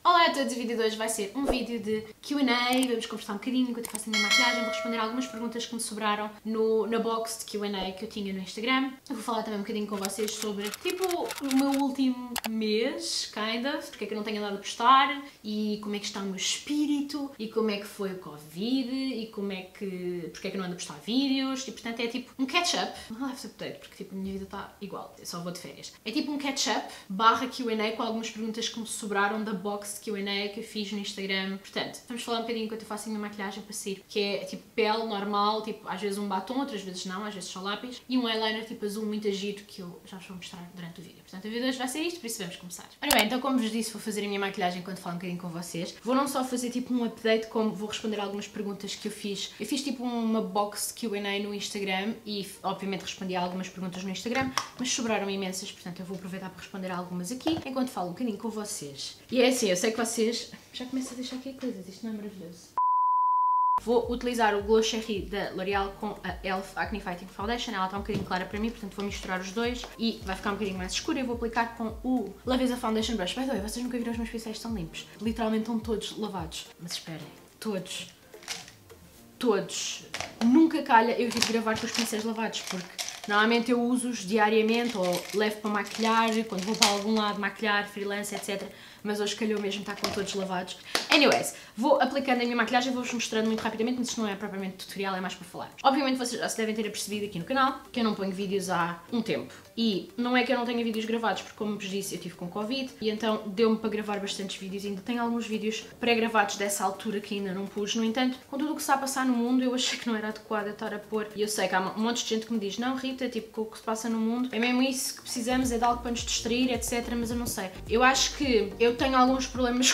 Olá a todos, o vídeo de hoje vai ser um vídeo de Q&A, vamos conversar um bocadinho enquanto eu faço a minha maquilhagem, vou responder algumas perguntas que me sobraram na box de Q&A que eu tinha no Instagram. Eu vou falar também um bocadinho com vocês sobre, tipo, o meu último mês, kind of, porque é que eu não tenho andado a postar, e como é que está o meu espírito, e como é que foi o Covid, e porque é que eu não ando a postar vídeos, e portanto é tipo um catch-up, não live update, porque tipo a minha vida está igual, eu só vou de férias. É tipo um catch-up barra Q&A com algumas perguntas que me sobraram da box de Q&A que eu fiz no Instagram. Portanto, vamos falar um bocadinho enquanto eu faço a minha maquilhagem para sair, que é tipo pele normal, tipo às vezes um batom, outras vezes não, às vezes só lápis, e um eyeliner tipo azul muito agito que eu já vos vou mostrar durante o vídeo. Portanto, o vídeo de hoje vai ser isto, por isso vamos começar. Ora bem, então como vos disse, vou fazer a minha maquilhagem enquanto falo um bocadinho com vocês. Vou não só fazer tipo um update, como vou responder algumas perguntas que eu fiz. Eu fiz tipo uma box de Q&A no Instagram e obviamente respondi a algumas perguntas no Instagram, mas sobraram imensas, portanto eu vou aproveitar para responder a algumas aqui, enquanto falo um bocadinho com vocês. E é assim, eu sei que vocês já começam a deixar aqui coisas, isto não é maravilhoso. Vou utilizar o Glow Cherry da L'Oreal com a e.l.f. Acne Fighting Foundation, ela está um bocadinho clara para mim, portanto vou misturar os dois e vai ficar um bocadinho mais escura. Eu vou aplicar com o Laveza Foundation Brush. By the way, vocês nunca viram os meus pincéis tão limpos, literalmente estão todos lavados, mas esperem, todos, nunca calha eu vir gravar com os pincéis lavados, porque normalmente eu uso-os diariamente ou levo para maquilhar, quando vou para algum lado maquilhar, freelance, etc. Mas hoje calhou mesmo estar com todos lavados. Anyways, vou aplicando a minha maquilhagem, vou-vos mostrando muito rapidamente, mas isto não é propriamente tutorial, é mais para falar. Obviamente vocês já se devem ter apercebido aqui no canal que eu não ponho vídeos há um tempo. E não é que eu não tenha vídeos gravados, porque como vos disse, eu estive com Covid e então deu-me para gravar bastantes vídeos. Ainda tenho alguns vídeos pré-gravados dessa altura que ainda não pus. No entanto, com tudo o que está a passar no mundo, eu achei que não era adequado eu estar a pôr. E eu sei que há um monte de gente que me diz, não Rita, tipo, com o que se passa no mundo, é mesmo isso que precisamos, é de algo para nos distrair, etc. Mas eu não sei. Eu acho que eu tenho alguns problemas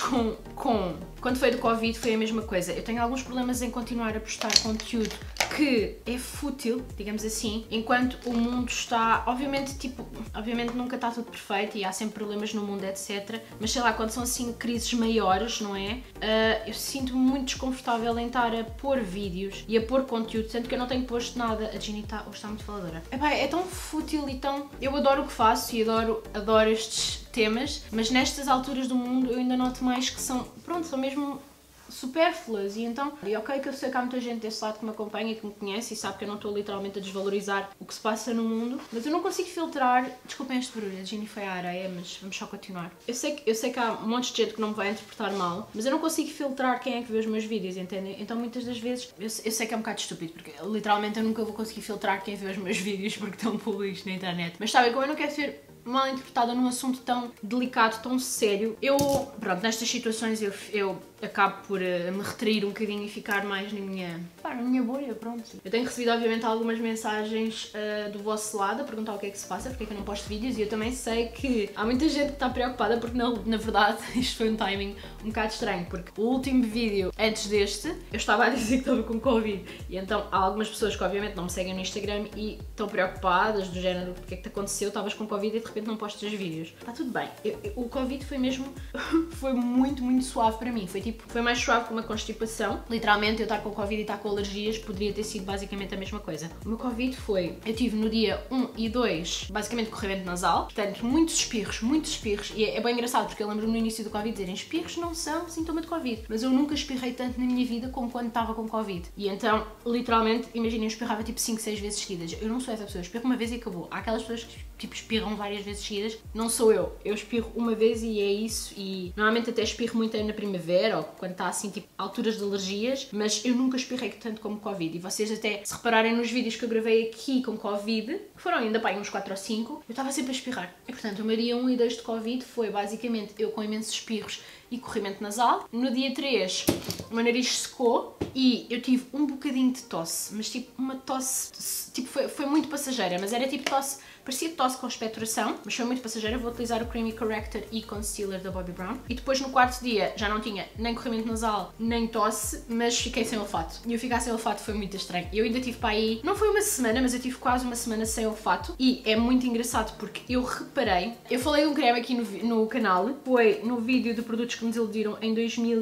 quando foi do Covid foi a mesma coisa. Eu tenho alguns problemas em continuar a postar conteúdo que é fútil, digamos assim, enquanto o mundo está, obviamente nunca está tudo perfeito e há sempre problemas no mundo, etc. Mas sei lá, quando são assim crises maiores, não é? Eu sinto-me muito desconfortável em estar a pôr vídeos e a pôr conteúdo, sendo que eu não tenho posto nada. A Ginny hoje está muito faladora. Epá, é tão fútil e tão... Eu adoro o que faço e adoro estes temas, mas nestas alturas do mundo eu ainda noto mais que são mesmo supérfluas e então, e ok que eu sei que há muita gente desse lado que me acompanha e que me conhece e sabe que eu não estou literalmente a desvalorizar o que se passa no mundo, mas eu não consigo filtrar, desculpem este barulho, a Ginny foi à areia, mas vamos só continuar. Eu sei que há um monte de gente que não me vai interpretar mal, mas eu não consigo filtrar quem é que vê os meus vídeos, entendem? Então muitas das vezes, eu sei que é um bocado estúpido, porque literalmente eu nunca vou conseguir filtrar quem vê os meus vídeos porque estão públicos na internet, mas sabem, como eu não quero ser mal interpretada num assunto tão delicado, tão sério, pronto, nestas situações eu acabo por me retrair um bocadinho e ficar mais na minha bolha, pronto. Eu tenho recebido obviamente algumas mensagens do vosso lado a perguntar o que é que se passa, porque é que eu não posto vídeos, e eu também sei que há muita gente que está preocupada porque na verdade isto foi um timing um bocado estranho, porque o último vídeo antes deste, eu estava a dizer que estava com Covid, e então há algumas pessoas que obviamente não me seguem no Instagram e estão preocupadas do género, porque é que te aconteceu, estavas com Covid e de repente não postas vídeos. Está tudo bem. O Covid foi mesmo, foi muito, muito suave para mim, foi mais suave que uma constipação. Literalmente, eu estar com Covid e estar com alergias poderia ter sido basicamente a mesma coisa. O meu Covid eu tive no dia 1 e 2, basicamente corrimento nasal, portanto, muitos espirros, e é bem engraçado, porque eu lembro-me no início do Covid dizerem espirros não são sintoma de Covid, mas eu nunca espirrei tanto na minha vida como quando estava com Covid. E então, literalmente, imaginem, eu espirrava tipo 5, 6 vezes seguidas. Eu não sou essa pessoa, eu espirro uma vez e acabou. Há aquelas pessoas que tipo espirram várias vezes seguidas, não sou eu espirro uma vez e é isso, e normalmente até espirro muito na primavera ou quando está assim tipo alturas de alergias, mas eu nunca espirrei tanto como Covid. E vocês até, se repararem nos vídeos que eu gravei aqui com Covid, que foram ainda pá, uns 4 ou 5, eu estava sempre a espirrar. E portanto o meu dia 1 e 2 de Covid foi basicamente eu com imensos espirros e corrimento nasal. No dia 3 o meu nariz secou e eu tive um bocadinho de tosse, mas tipo uma tosse, tipo foi muito passageira, mas era tipo tosse, parecia tosse com expectoração, mas foi muito passageira. Vou utilizar o Creamy Corrector e Concealer da Bobbi Brown. E depois no quarto dia já não tinha nem corrimento nasal, nem tosse, mas fiquei sem olfato. E eu ficar sem olfato foi muito estranho. Eu ainda tive para aí, não foi uma semana, mas eu tive quase uma semana sem olfato. E é muito engraçado porque eu reparei, eu falei de um creme aqui no canal, foi no vídeo de produtos que me desiludiram em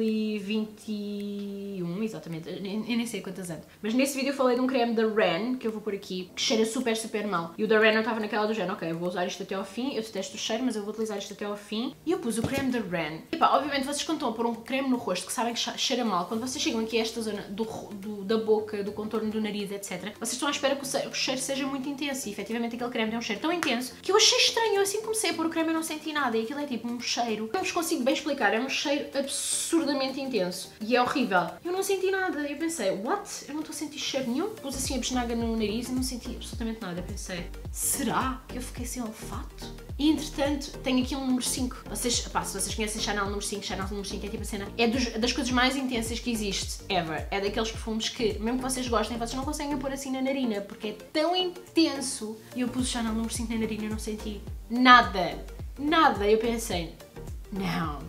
2021, exatamente, eu nem sei quantas anos. Mas nesse vídeo eu falei de um creme da Ren, que eu vou pôr aqui, que cheira super, super mal. E o da Ren eu estava naquela do género, ok, eu vou usar isto até ao fim. Eu detesto o cheiro, mas eu vou utilizar isto até ao fim. E eu pus o creme da Ren. E pá, obviamente vocês quando estão a pôr um creme no rosto que sabem que cheira mal, quando vocês chegam aqui a esta zona da boca, do contorno do nariz, etc, vocês estão à espera que o cheiro seja muito intenso. E efetivamente aquele creme tem um cheiro tão intenso que eu achei estranho. Eu assim comecei a pôr o creme e não senti nada. E aquilo é tipo um cheiro, não vos consigo bem explicar, é um cheiro absurdamente intenso. E é horrível. Eu não senti nada. Eu pensei, what? Eu não estou a sentir cheiro nenhum. Pus assim a besnaga no nariz e não senti absolutamente nada. Eu pensei, será que eu fiquei sem olfato? E entretanto, tenho aqui um número 5. Vocês, pá, se vocês conhecem Chanel número 5, Chanel número 5 é tipo a cena. É das coisas mais intensas que existe, ever. É daqueles perfumes que, mesmo que vocês gostem, vocês não conseguem pôr assim na narina, porque é tão intenso. E eu pus o Chanel número 5 na narina e não senti nada. Nada. Eu pensei, não.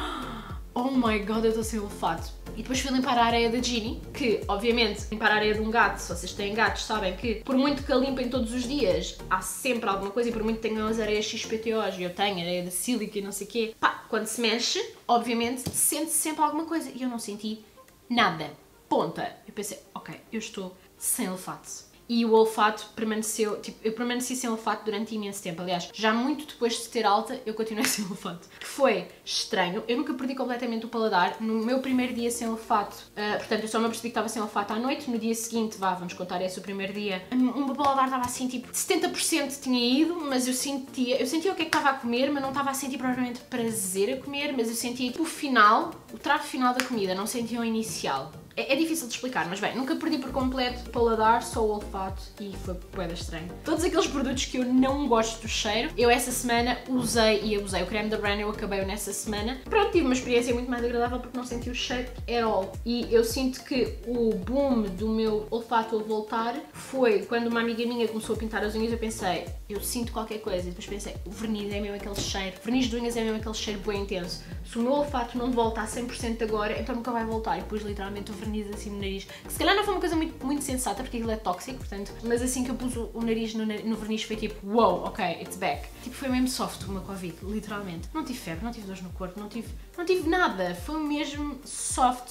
Oh my god, eu estou sem olfato. E depois fui limpar a areia da Ginny, que, obviamente, limpar a areia de um gato, se vocês têm gatos, sabem que, por muito que a limpem todos os dias, há sempre alguma coisa, e por muito que tenham as areias XPTOs, e eu tenho areia de sílica e não sei o quê, pá, quando se mexe, obviamente, sente-se sempre alguma coisa, e eu não senti nada. Ponta. Eu pensei, ok, eu estou sem olfato. E o olfato permaneceu, tipo, eu permaneci sem olfato durante imenso tempo. Aliás, já muito depois de ter alta, eu continuei sem olfato. Que foi estranho. Eu nunca perdi completamente o paladar. No meu primeiro dia sem olfato, portanto, eu só me apercebi que estava sem olfato à noite. No dia seguinte, vamos contar esse o primeiro dia, o meu paladar estava assim, tipo, 70% tinha ido, mas eu sentia o que é que estava a comer, mas não estava a sentir provavelmente prazer a comer, mas eu sentia, tipo, o trato final da comida, não sentia o inicial. É difícil de explicar, mas bem, nunca perdi por completo o paladar, só o olfato e foi bué estranho. Todos aqueles produtos que eu não gosto do cheiro, eu essa semana usei o creme da Ren, eu acabei-o nessa semana. Pronto, tive uma experiência muito mais agradável porque não senti o cheiro at all. E eu sinto que o boom do meu olfato a voltar foi quando uma amiga minha começou a pintar as unhas, eu pensei, eu sinto qualquer coisa, e depois pensei, o verniz é mesmo aquele cheiro, o verniz de unhas é mesmo aquele cheiro bem intenso. Se o meu olfato não volta a 100% agora, então nunca vai voltar. E pus literalmente o verniz assim no nariz, que se calhar não foi uma coisa muito sensata, porque aquilo é tóxico, portanto, mas assim que eu pus o nariz no verniz foi tipo, wow, ok, it's back. Tipo, foi mesmo soft o meu Covid, literalmente. Não tive febre, não tive dores no corpo, não tive nada. Foi mesmo soft.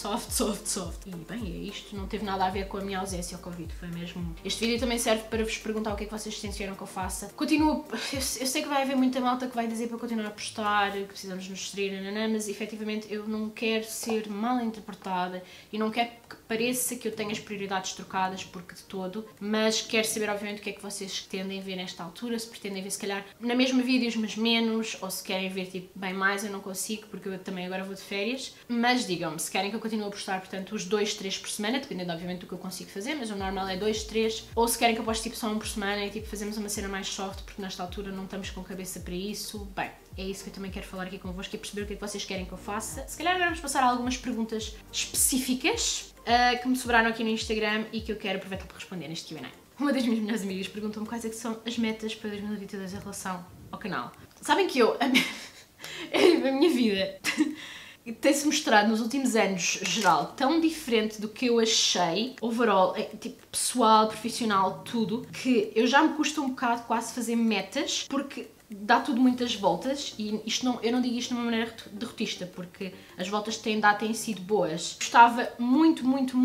E bem, é isto, não teve nada a ver com a minha ausência ao Covid, foi mesmo... Este vídeo também serve para vos perguntar o que é que vocês tencionam que eu faça. Continuo, eu sei que vai haver muita malta que vai dizer para continuar a postar, que precisamos nos distrair, mas efetivamente eu não quero ser mal interpretada e não quero que pareça que eu tenho as prioridades trocadas, porque de todo, mas quero saber obviamente o que é que vocês tendem a ver nesta altura, se pretendem ver se calhar na mesma vídeos mas menos, ou se querem ver tipo bem mais, eu não consigo porque eu também agora vou de férias, mas digam-me se querem que eu continue a postar, portanto os 2, 3 por semana, dependendo obviamente do que eu consigo fazer, mas o normal é 2, 3, ou se querem que eu poste tipo só um por semana e tipo fazemos uma cena mais soft, porque nesta altura não estamos com cabeça para isso. Bem, é isso que eu também quero falar aqui convosco e perceber o que é que vocês querem que eu faça. Se calhar agora vamos passar a algumas perguntas específicas que me sobraram aqui no Instagram e que eu quero aproveitar para responder neste Q&A. Uma das minhas melhores amigas perguntou-me quais é que são as metas para 2022 em relação ao canal. Sabem que a minha vida tem-se mostrado nos últimos anos, geral, tão diferente do que eu achei, overall, tipo, pessoal, profissional, tudo, que eu já me custa um bocado quase fazer metas, porque dá tudo muitas voltas, e eu não digo isto de uma maneira derrotista, porque as voltas que têm sido boas. Gostava muito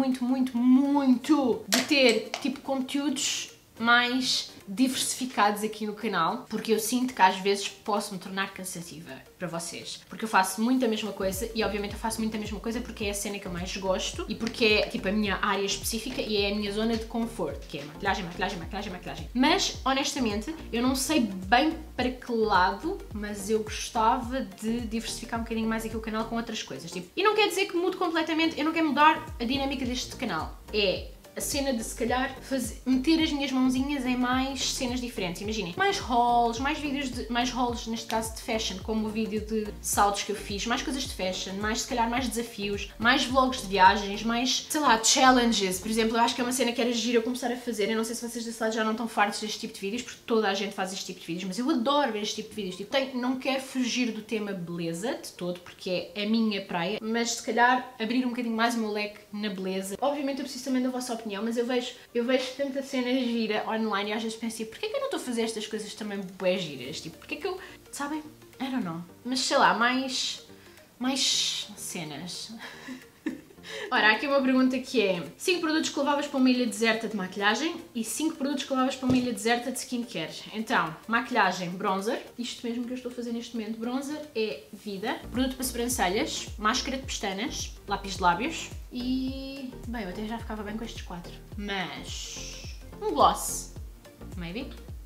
de ter, tipo, conteúdos mais diversificados aqui no canal, porque eu sinto que às vezes posso me tornar cansativa para vocês, porque eu faço muito a mesma coisa e obviamente eu faço muito a mesma coisa porque é a cena que eu mais gosto e porque é tipo a minha área específica e é a minha zona de conforto, que é maquilhagem, mas honestamente eu não sei bem para que lado, mas eu gostava de diversificar um bocadinho mais aqui o canal com outras coisas, tipo, e não quer dizer que mude completamente, eu não quero mudar a dinâmica deste canal, é a cena de se calhar meter as minhas mãozinhas em mais cenas diferentes. Imaginem, mais hauls, mais hauls neste caso de fashion, como o vídeo de saltos que eu fiz, mais coisas de fashion, se calhar mais desafios, mais vlogs de viagens, mais, sei lá, challenges. Por exemplo, eu acho que é uma cena que era gira eu começar a fazer. Eu não sei se vocês desse lado já não estão fartos deste tipo de vídeos, porque toda a gente faz este tipo de vídeos, mas eu adoro ver este tipo de vídeos. Tipo, não quero fugir do tema beleza de todo, porque é a minha praia, mas se calhar abrir um bocadinho mais o meu leque na beleza. Obviamente eu preciso também da vossa opinião, mas eu vejo tanta cena gira online e às vezes penso, porquê que eu não estou a fazer estas coisas também bué giras? Tipo, porquê que eu, sabem? I don't know. Mas sei lá, mais cenas. Ora, há aqui uma pergunta que é 5 produtos que levavas para uma ilha deserta de maquilhagem e 5 produtos que levavas para uma ilha deserta de skincare. Então, maquilhagem, bronzer, isto mesmo que eu estou a fazer neste momento, bronzer é vida, produto para sobrancelhas, máscara de pestanas, lápis de lábios e... bem, eu até já ficava bem com estes 4. Mas... um gloss, maybe?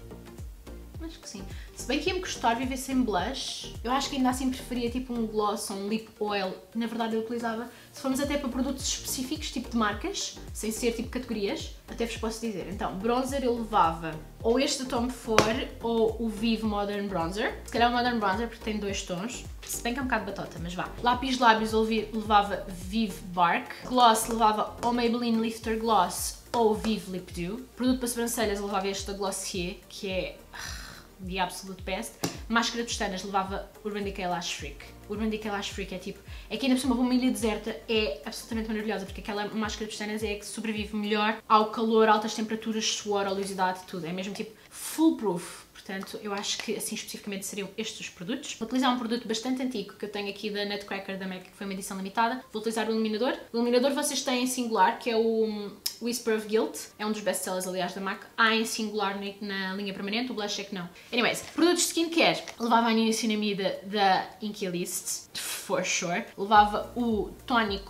Acho que sim. Se bem que ia-me custar viver sem blush, eu acho que ainda assim preferia tipo um gloss ou um lip oil. Na verdade eu utilizava, se formos até para produtos específicos, tipo de marcas, sem ser tipo categorias, até vos posso dizer. Então, bronzer eu levava ou este da Tom Ford ou o Vive Modern Bronzer. Se calhar o Modern Bronzer porque tem 2 tons. Se bem que é um bocado batota, mas vá. Lápis de lábios eu levava Vive Bark. Gloss levava ou Maybelline Lifter Gloss ou Vive Lip Dew. Produto para sobrancelhas eu levava este da Glossier, que é... the absolute best. Máscara de pestanas levava Urban Decay Lash Freak. Urban Decay Lash Freak é tipo, é que ainda por cima uma ilha deserta é absolutamente maravilhosa, porque aquela máscara de pestanas é a que sobrevive melhor ao calor, altas temperaturas, suor, oleosidade, tudo. É mesmo tipo foolproof. Portanto, eu acho que assim especificamente seriam estes os produtos. Vou utilizar um produto bastante antigo que eu tenho aqui da Nutcracker da MAC, que foi uma edição limitada. Vou utilizar o iluminador. O iluminador vocês têm em singular, que é o Whisper of Guilt. É um dos best-sellers, aliás, da MAC. Há em singular na linha permanente, o blush é que não. Anyways, produtos de skincare. Levava a niacinamida da Inkey List, for sure. Levava o tónico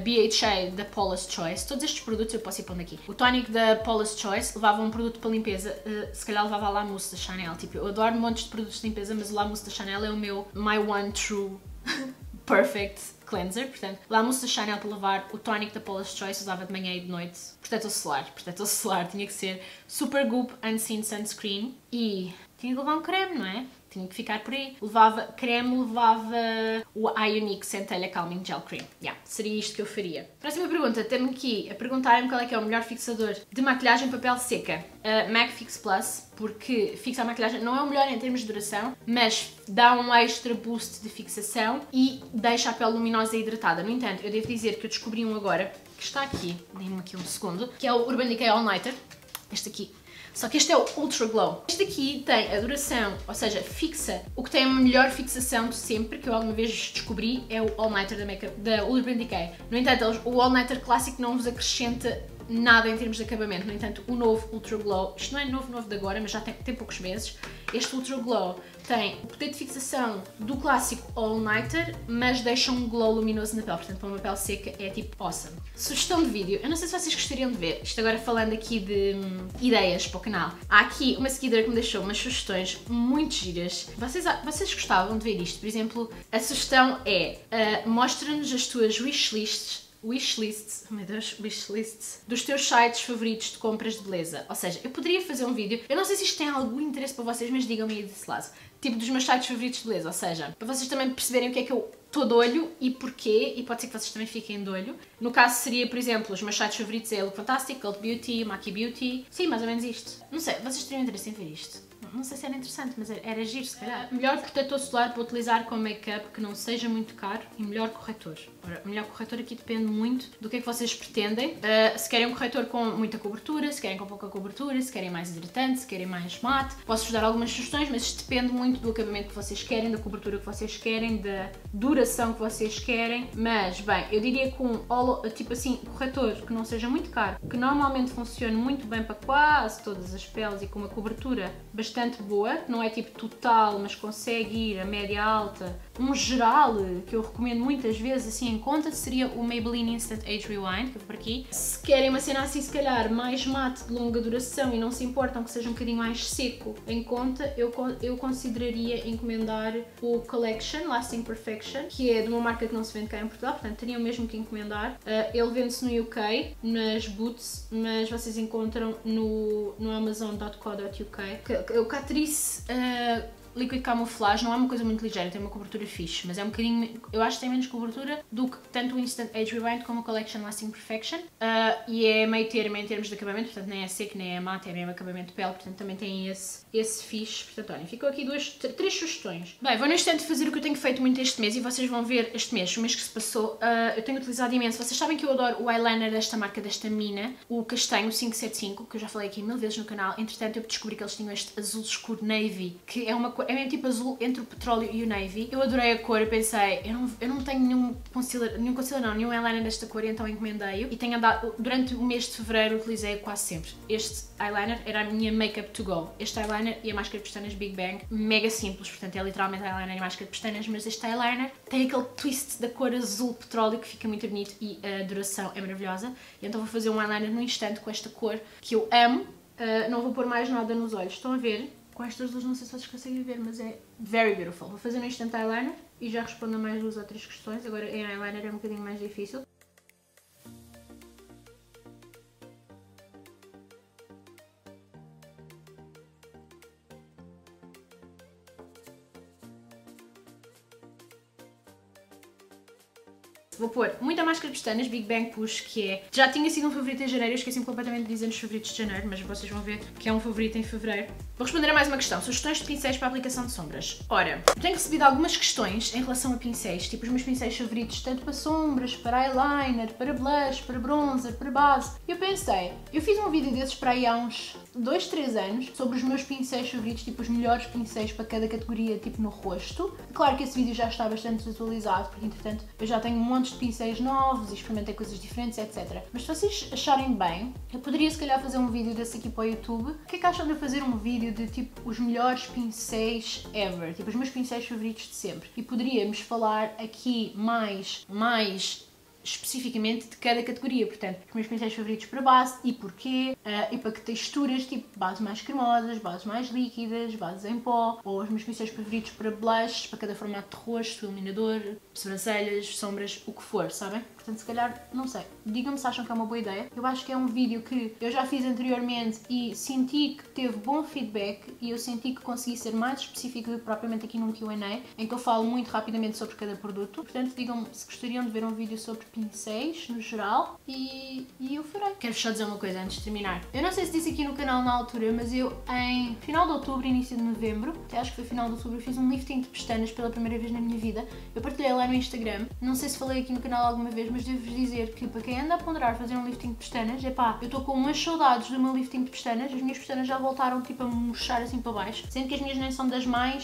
BHA da Paula's Choice. Todos estes produtos eu posso ir pondo aqui. O tónico da Paula's Choice levava um produto para limpeza, se calhar levava a La Mousse da Chanel. Tipo, eu adoro montes de produtos de limpeza, mas o La Mousse da Chanel é o meu my one true perfect cleanser. Portanto, La Mousse da Chanel para lavar, o tónico da Paula's Choice usava de manhã e de noite. Protetor solar, tinha que ser Super Goop Unseen Sunscreen e tinha que levar um creme, não é? Tinha que ficar por aí. Levava creme, levava o Ionic Centelha Calming Gel Cream. Seria isto que eu faria. Próxima pergunta. Temos aqui a perguntarem-me qual é que é o melhor fixador de maquilhagem papel seca. MAC Fix Plus, porque fixa a maquilhagem. Não é o melhor em termos de duração, mas dá um extra boost de fixação e deixa a pele luminosa e hidratada. No entanto, eu devo dizer que eu descobri um agora, que está aqui, dê-me aqui um segundo, que é o Urban Decay All Nighter. Este aqui. Só que este é o Ultra Glow. Este aqui tem a duração, ou seja, fixa. O que tem a melhor fixação de sempre, que eu alguma vez descobri, é o All Nighter da Urban Decay. No entanto, o All Nighter clássico não vos acrescenta nada em termos de acabamento. No entanto, o novo Ultra Glow, isto não é novo de agora, mas já tem poucos meses. Este Ultra Glow tem o poder de fixação do clássico All Nighter, mas deixa um glow luminoso na pele. Portanto, para uma pele seca é tipo awesome. Sugestão de vídeo. Eu não sei se vocês gostariam de ver. Isto agora falando aqui de ideias para o canal. Há aqui uma seguidora que me deixou umas sugestões muito giras. Vocês gostavam de ver isto? Por exemplo, a sugestão é mostra-nos as tuas wishlists oh meu Deus, wishlists dos teus sites favoritos de compras de beleza. Ou seja, eu poderia fazer um vídeo, eu não sei se isto tem algum interesse para vocês, mas digam-me aí desse lado. Tipo dos meus sites favoritos de beleza, ou seja, para vocês também perceberem o que é que eu estou de olho e porquê, e pode ser que vocês também fiquem de olho. No caso seria, por exemplo, os meus sites favoritos é Look Fantastic, Cult Beauty, Maki Beauty. Sim, mais ou menos isto. Não sei, vocês teriam interesse em ver isto? Não sei se era interessante, mas era giro, se calhar. Melhor protetor solar para utilizar com make-up que não seja muito caro e melhor corretor. Ora, o melhor corretor aqui depende muito do que é que vocês pretendem. Se querem um corretor com muita cobertura, se querem com pouca cobertura, se querem mais hidratante, se querem mais mate. Posso-vos dar algumas sugestões, mas isto depende muito do acabamento que vocês querem, da cobertura que vocês querem, da duração que vocês querem. Mas, bem, eu diria que tipo assim, corretor que não seja muito caro, que normalmente funcione muito bem para quase todas as peles e com uma cobertura bastante boa, que não é tipo total, mas consegue ir a média alta. Um geral que eu recomendo muitas vezes assim em conta seria o Maybelline Instant Age Rewind, que eu vou por aqui. Se querem uma cena assim, se calhar mais mate, de longa duração e não se importam que seja um bocadinho mais seco em conta, eu consideraria encomendar o Collection Lasting Perfection, que é de uma marca que não se vende cá em Portugal, portanto teriam mesmo que encomendar. Ele vende-se no UK, nas Boots, mas vocês encontram no amazon.co.uk. O Catrice Liquid Camouflage não é uma coisa muito ligeira, tem uma cobertura fixe, mas é um bocadinho, eu acho que tem menos cobertura do que tanto o Instant Age Rewind como o Collection Lasting Perfection, e é meio termo em termos de acabamento, portanto nem é seco nem é mate, é mesmo acabamento de pele, portanto também tem esse fixe. Portanto olhem, ficou aqui três sugestões. Bem, vou no instante fazer o que eu tenho feito muito este mês e vocês vão ver este mês, o mês que se passou, eu tenho utilizado imenso. Vocês sabem que eu adoro o eyeliner desta marca, desta Mina, o castanho 575, que eu já falei aqui 1000 vezes no canal. Entretanto eu descobri que eles tinham este azul escuro navy, que é uma cor, é mesmo tipo azul entre o petróleo e o navy. Eu adorei a cor, eu pensei, eu não tenho nenhum concealer não, nenhum eyeliner desta cor, então encomendei-o. E tenho andado, durante o mês de fevereiro utilizei quase sempre. Este eyeliner era a minha makeup to go. Este eyeliner e a máscara de pestanas Big Bang, mega simples, portanto é literalmente eyeliner e máscara de pestanas, mas este eyeliner tem aquele twist da cor azul petróleo que fica muito bonito e a duração é maravilhosa. E então vou fazer um eyeliner no instante com esta cor que eu amo. Não vou pôr mais nada nos olhos, estão a ver? Com estas duas não sei se vocês conseguem ver, mas é very beautiful. Vou fazer no instante eyeliner e já respondo a mais 2 ou 3 questões. Agora em eyeliner é um bocadinho mais difícil. Vou pôr muita máscara de pestanas, Big Bang Push, que é... Já tinha sido um favorito em janeiro, eu esqueci-me completamente de dizer nos favoritos de janeiro, mas vocês vão ver que é um favorito em fevereiro. Vou responder a mais uma questão. Sugestões de pincéis para a aplicação de sombras. Ora, tenho recebido algumas questões em relação a pincéis, tipo os meus pincéis favoritos, tanto para sombras, para eyeliner, para blush, para bronzer, para base. E eu pensei, eu fiz um vídeo desses para aí há uns 2, 3 anos, sobre os meus pincéis favoritos, tipo os melhores pincéis para cada categoria, tipo no rosto. Claro que esse vídeo já está bastante desatualizado, porque entretanto eu já tenho montes de pincéis novos e experimentei coisas diferentes, etc. Mas se vocês acharem bem, eu poderia se calhar fazer um vídeo desse aqui para o YouTube. O que é que acham de eu fazer um vídeo de tipo os melhores pincéis ever, tipo os meus pincéis favoritos de sempre? E poderíamos falar aqui mais especificamente de cada categoria, portanto, os meus pincéis favoritos para base e porquê, e para que texturas, tipo bases mais cremosas, bases mais líquidas, bases em pó, ou os meus pincéis favoritos para blush, para cada formato de rosto, iluminador, sobrancelhas, sombras, o que for, sabem? Portanto, se calhar, não sei, digam-me se acham que é uma boa ideia. Eu acho que é um vídeo que eu já fiz anteriormente e senti que teve bom feedback e eu senti que consegui ser mais específico do que propriamente aqui num Q&A, em que eu falo muito rapidamente sobre cada produto. Portanto, digam-me se gostariam de ver um vídeo sobre pincéis, no geral, e eu farei. Quero-vos só dizer uma coisa antes de terminar. Eu não sei se disse aqui no canal na altura, mas eu, em final de outubro, início de novembro, até acho que foi final de outubro, eu fiz um lifting de pestanas pela primeira vez na minha vida. Eu partilhei lá no Instagram. Não sei se falei aqui no canal alguma vez, mas devo-vos dizer que para quem anda a ponderar fazer um lifting de pestanas, epá, eu estou com umas saudades do meu lifting de pestanas. As minhas pestanas já voltaram tipo a murchar assim para baixo, sendo que as minhas nem são das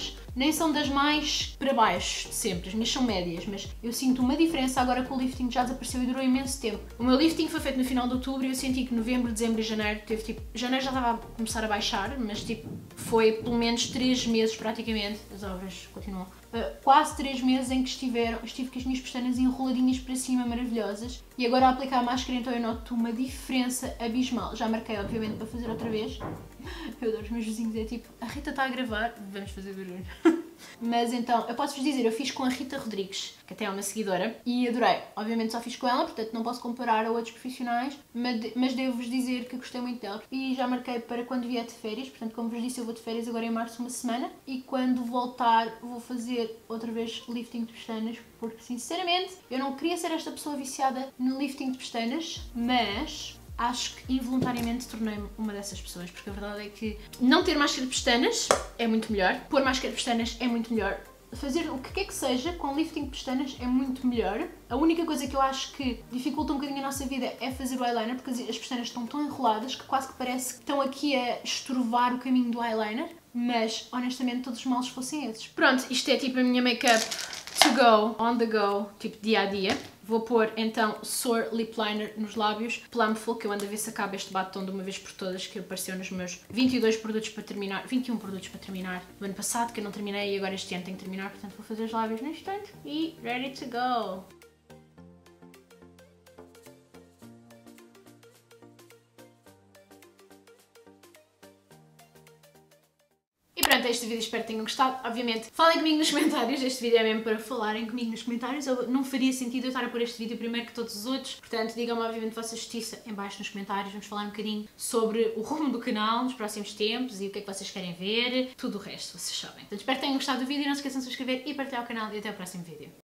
mais para baixo de sempre, as minhas são médias, mas eu sinto uma diferença agora que o lifting já desapareceu e durou imenso tempo. O meu lifting foi feito no final de outubro e eu senti que novembro, dezembro e janeiro teve tipo, janeiro já estava a começar a baixar, mas tipo, foi pelo menos 3 meses praticamente, as obras continuam, quase 3 meses em que estive com as minhas pestanas enroladinhas para cima, maravilhosas, e agora a aplicar a máscara então eu noto uma diferença abismal. Já marquei obviamente para fazer outra vez. Eu adoro os meus vizinhos, é tipo, a Rita está a gravar, vamos fazer barulho. Mas então, eu posso-vos dizer, eu fiz com a Rita Rodrigues, que até é uma seguidora, e adorei. Obviamente só fiz com ela, portanto não posso comparar a outros profissionais, mas devo-vos dizer que gostei muito dela. E já marquei para quando vier de férias, portanto como vos disse eu vou de férias agora em março uma semana, e quando voltar vou fazer outra vez lifting de pestanas, porque sinceramente eu não queria ser esta pessoa viciada no lifting de pestanas, mas acho que involuntariamente tornei-me uma dessas pessoas, porque a verdade é que não ter máscara de pestanas é muito melhor, pôr máscara de pestanas é muito melhor, fazer o que quer que seja com lifting de pestanas é muito melhor. A única coisa que eu acho que dificulta um bocadinho a nossa vida é fazer o eyeliner, porque as pestanas estão tão enroladas que quase que parece que estão aqui a estrovar o caminho do eyeliner, mas honestamente todos os males fossem esses. Pronto, isto é tipo a minha make-up to go, on the go, tipo dia a dia. Vou pôr então Soar Lip Liner nos lábios, Plumful, que eu ando a ver se acaba este batom de uma vez por todas, que apareceu nos meus 22 produtos para terminar, 21 produtos para terminar do ano passado, que eu não terminei e agora este ano tenho que terminar, portanto vou fazer os lábios no instante e ready to go! Pronto, este vídeo espero que tenham gostado. Obviamente, falem comigo nos comentários. Este vídeo é mesmo para falarem comigo nos comentários. Não faria sentido eu estar a pôr este vídeo primeiro que todos os outros. Portanto, digam-me obviamente a vossa justiça em baixo nos comentários. Vamos falar um bocadinho sobre o rumo do canal nos próximos tempos e o que é que vocês querem ver. Tudo o resto, vocês sabem. Portanto, espero que tenham gostado do vídeo. Não se esqueçam de se inscrever e partilhar o canal. E até o próximo vídeo.